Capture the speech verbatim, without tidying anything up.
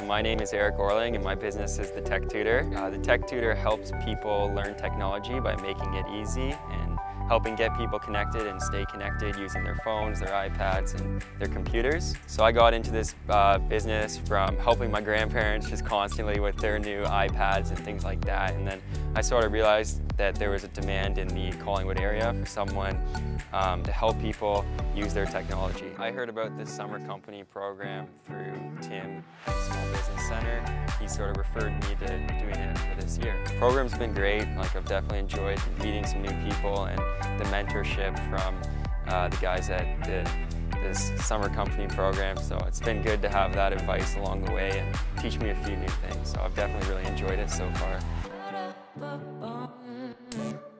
My name is Eric Orling and my business is The Tech Tutor. Uh, the Tech Tutor helps people learn technology by making it easy and helping get people connected and stay connected using their phones, their iPads, and their computers. So I got into this uh, business from helping my grandparents just constantly with their new iPads and things like that. And then I sort of realized that there was a demand in the Collingwood area for someone um, to help people use their technology. I heard about this summer company program through Tim at Small Business Center. He sort of referred me to doing it for this year. The program's been great. Like, I've definitely enjoyed meeting some new people and the mentorship from uh, the guys at the, this summer company program. So it's been good to have that advice along the way and teach me a few new things. So I've definitely really enjoyed it so far.